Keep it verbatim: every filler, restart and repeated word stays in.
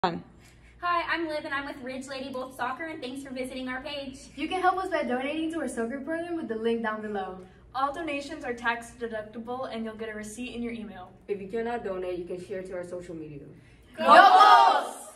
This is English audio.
Hi, I'm Liv and I'm with Ridge Lady Bolt Soccer, and thanks for visiting our page. You can help us by donating to our soccer program with the link down below. All donations are tax deductible and you'll get a receipt in your email. If you cannot donate, you can share to our social media. Go Bolts!